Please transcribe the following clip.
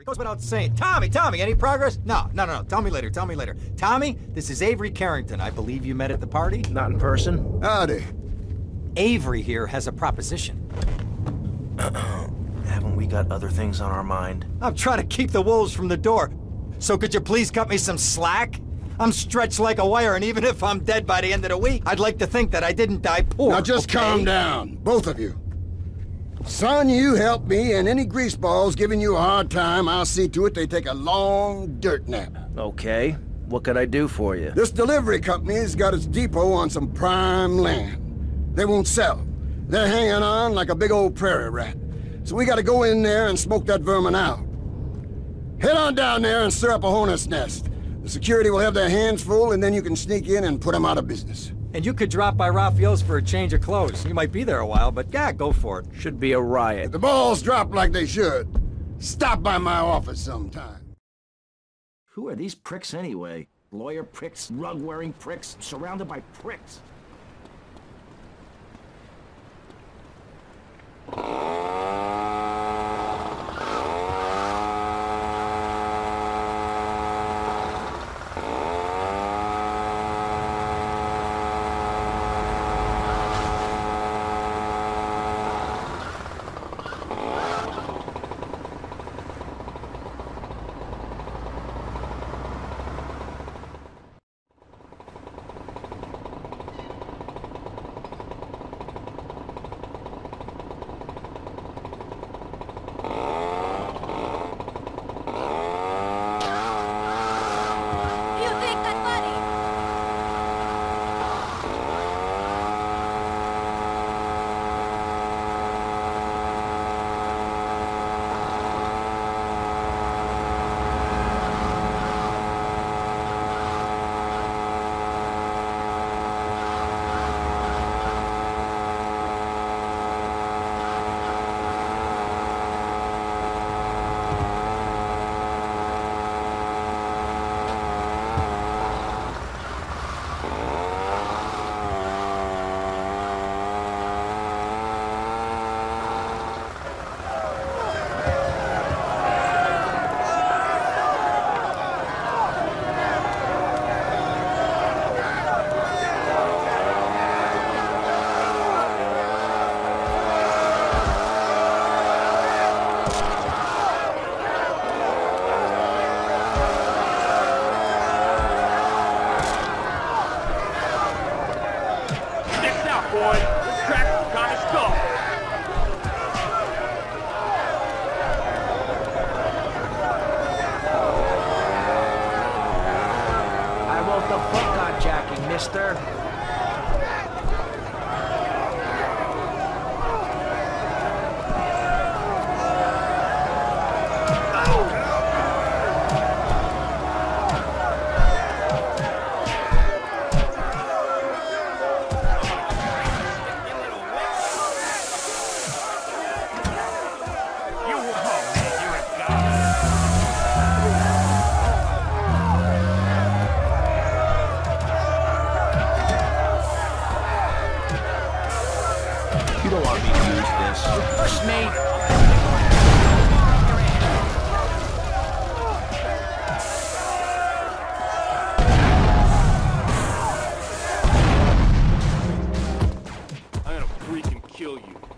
Goes without saying. Tommy, any progress? No. Tell me later. Tommy, this is Avery Carrington. I believe you met at the party? Not in person. Howdy. Avery here has a proposition. Haven't we got other things on our mind? I'm trying to keep the wolves from the door. So could you please cut me some slack? I'm stretched like a wire, and even if I'm dead by the end of the week, I'd like to think that I didn't die poor. Now just calm down, both of you. Son, you help me, and any greaseballs giving you a hard time, I'll see to it they take a long dirt nap. Okay. What could I do for you? This delivery company's got its depot on some prime land. They won't sell. They're hanging on like a big old prairie rat. So we gotta go in there and smoke that vermin out. Head on down there and stir up a hornet's nest. The security will have their hands full, and then you can sneak in and put them out of business. And you could drop by Raphael's for a change of clothes. You might be there a while, but yeah, go for it. Should be a riot. If the balls drop like they should, stop by my office sometime. Who are these pricks anyway? Lawyer pricks, rug-wearing pricks, surrounded by pricks. Mister. You don't want me to use this. First mate. I'm gonna freaking kill you.